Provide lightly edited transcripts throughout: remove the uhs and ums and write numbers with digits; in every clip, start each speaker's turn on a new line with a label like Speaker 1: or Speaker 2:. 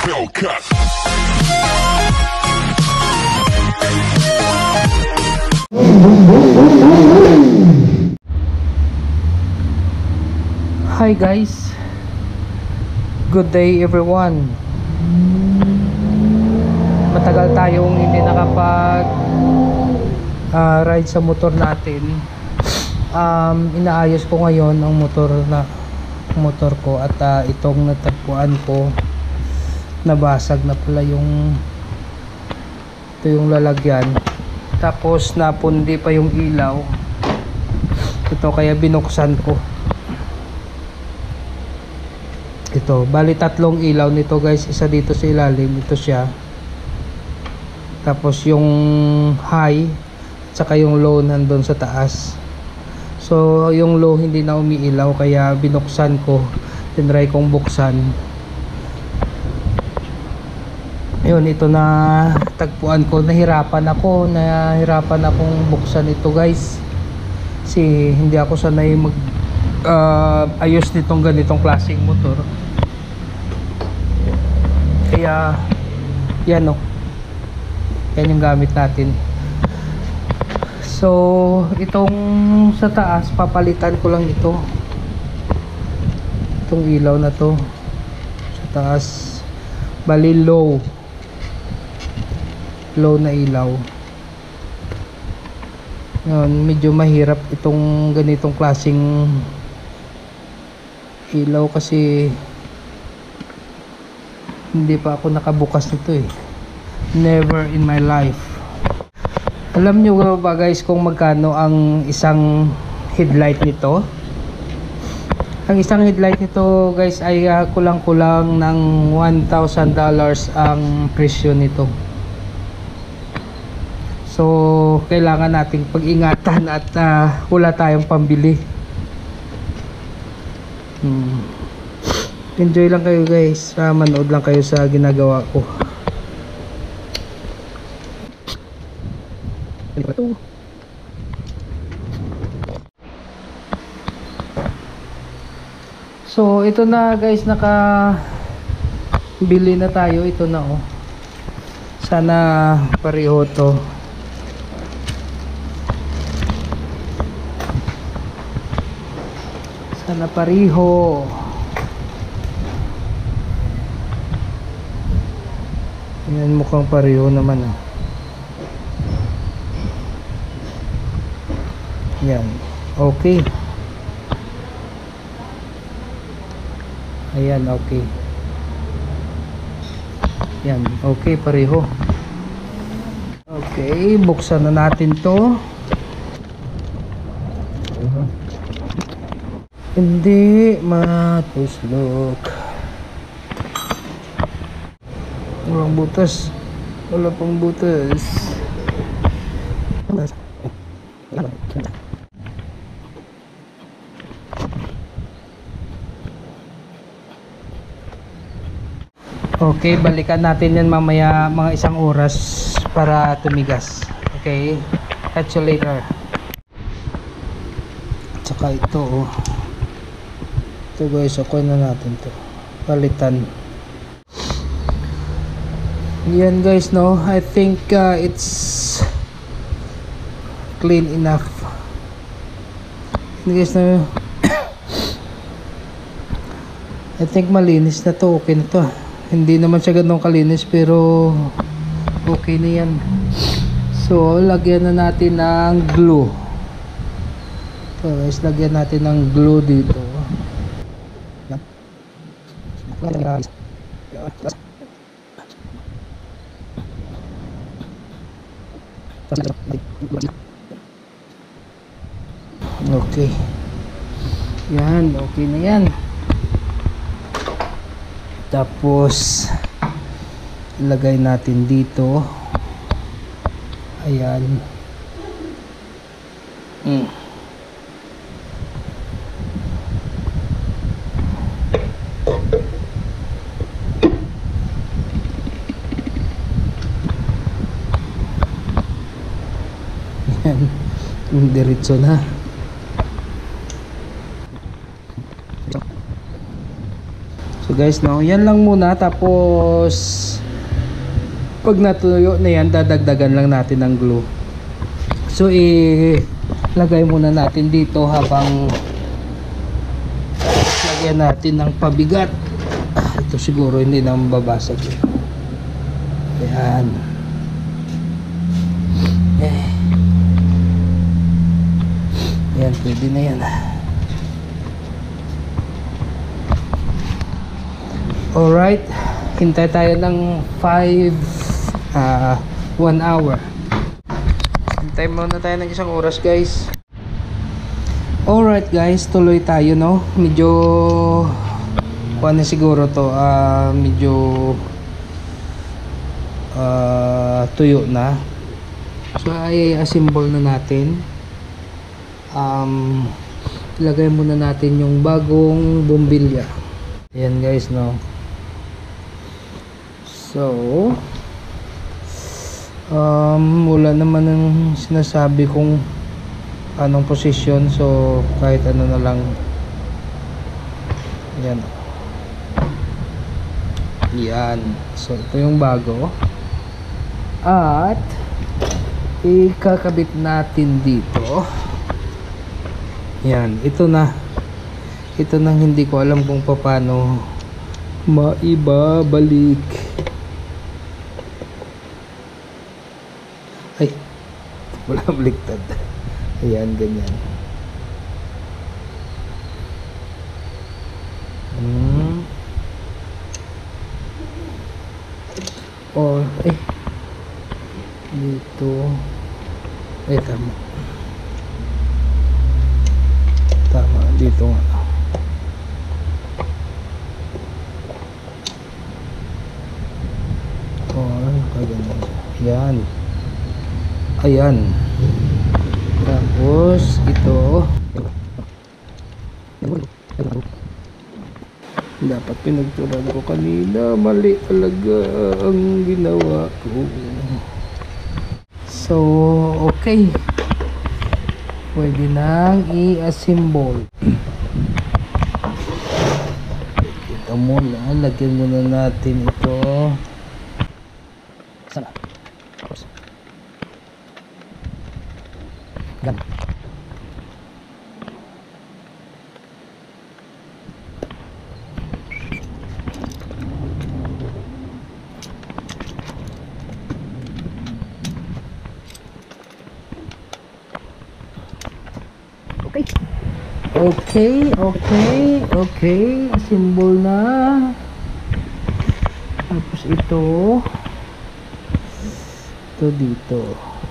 Speaker 1: Hellcat.
Speaker 2: Hi guys, good day everyone. Matagal tayong hindi nakapag ride sa motor natin. Inaayos ko ngayon ang motor ko at itong natagpuan ko, nabasag na pala yung lalagyan, tapos napundi pa yung ilaw ito, kaya binuksan ko ito. Bali tatlong ilaw nito guys, isa dito sa ilalim, ito siya, tapos yung high tsaka yung low nandun sa taas. So yung low hindi na umiilaw, kaya binuksan ko, tinry kong buksan. Yun, ito na tagpuan ko. Nahirapan akong buksan ito guys, kasi hindi ako sanay mag ayos nitong ganitong klaseng motor. Kaya yan o, yan yung gamit natin. So itong sa taas, papalitan ko lang ito, itong ilaw na to sa taas. Bali low na ilaw. Yun, medyo mahirap itong ganitong klaseng ilaw kasi hindi pa ako nakabukas nito eh. Never in my life. Alam nyo ba guys kung magkano ang isang headlight nito? Ang isang headlight nito guys ay kulang-kulang ng $1,000 ang presyo nito. So kailangan nating pag-ingatan at wala tayong pambili. Enjoy lang kayo guys, manood lang kayo sa ginagawa ko. So ito na guys, bili na tayo. Ito na oh, sana pareho to. Sana pareho. Yan, mukhang pareho naman ah. Yan, okay. Ayan, okay. Yan, okay, pareho. Okay, buksan na natin to. Hindi matuslok. Walang butas. Wala pang butas. Okay, balikan natin yan mamaya mga 1 oras para tumigas. Okay, catch you later. Tsaka ito oh. Ito guys, okay na natin to, palitan. Yan guys, no, I think it's clean enough. Guys, no, I think malinis na to, okay na to. Hindi naman siya ganun kalinis pero okay na yan. So lagyan na natin ng glue. So guys, lagyan natin ng glue dito. Okay. Yan, okay na yan. Tapos ilagay natin dito. Ayan. Yan, diretso na. So guys, no, yan lang muna. Tapos pag natuyo na yan, dadagdagan lang natin ng glue. So ilagay muna natin dito habang lagyan natin ng pabigat. Ito siguro hindi na mababasag. Ayan. Ayan, pwede na yan. Alright, hintay tayo ng 1 hour. Hintay muna tayo ng isang oras, guys. Alright guys, tuloy tayo, no. Medyo na siguro to, medyo tuyo na. So ay assemble na natin. Ilagay muna natin yung bagong bumbilya. Ayan guys, no. So wala naman ang sinasabi kung anong position, so kahit ano na lang. Yan. Yan. So ito yung bago. At ikakabit natin dito. Yan, ito na. Ito nang hindi ko alam kung paano maibabalik. Ay, wala baliktad. Ayan, ganyan. Or dito. Tama. Tama, dito nga. Kaganyan. Ayan. Ayan. Tapos ito dapat pinagturan ko kanina, mali talaga ang ginawa ko. So okay, pwede nang i-assemble. Ito muna, lagyan muna natin ito sana. Gan. Okay, symbol na. Tapos ito dito.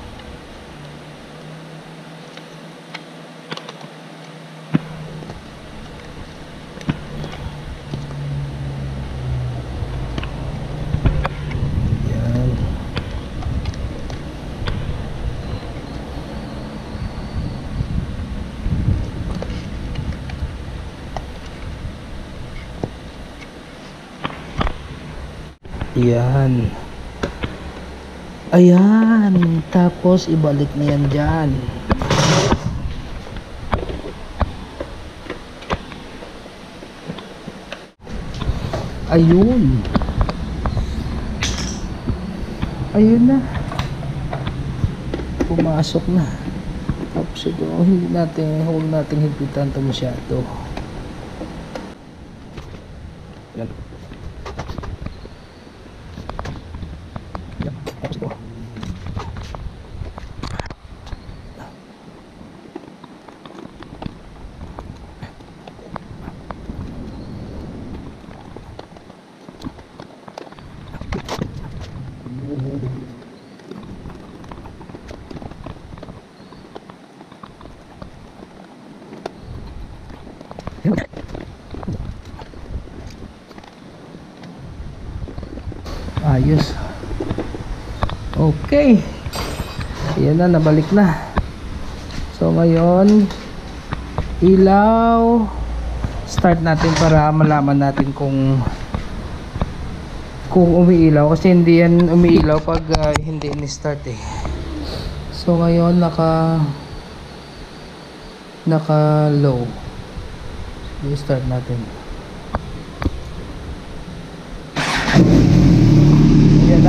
Speaker 2: Yan. Ayan. Tapos ibalik na yan dyan. Ayun. Ayun na. Pumasok na. Tapos ito, huwag natin higpitan ito masyado. Yan. Ayos. Okay. Ayan na, nabalik na. So ngayon, ilaw. Start natin para malaman natin kung umiilaw. Kasi hindi yan umiilaw pag hindi ni-start eh. So ngayon, naka low. I-start natin.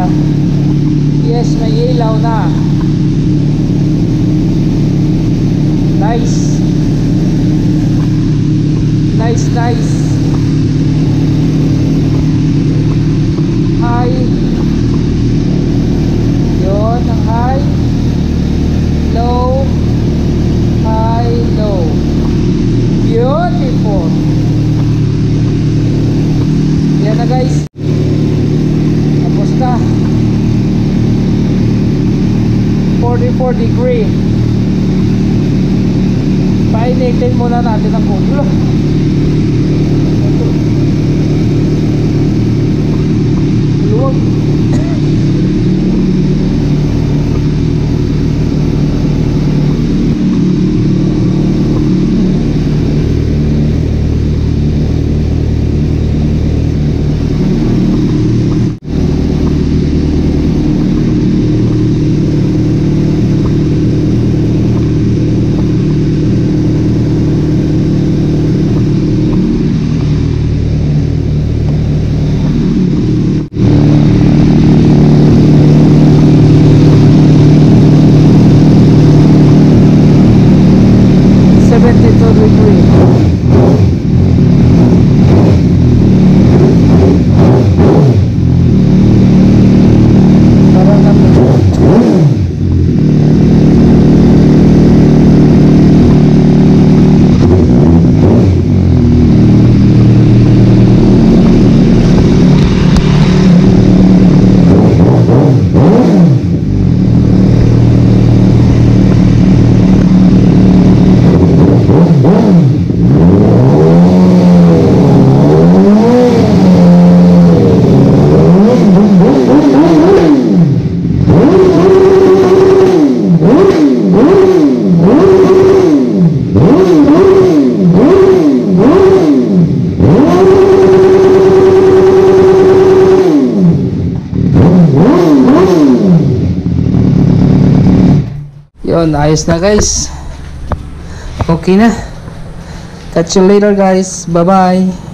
Speaker 2: Yes, may ilaw na. Nice. Nice, nice. High. Yun, ang high. Low. High, low. Beautiful. Yan na guys. Tapos na. 44 degree. Painitin muna natin ang ulo. Luwag. Yun, ayos na guys. Okay na. Catch you later guys. Bye bye.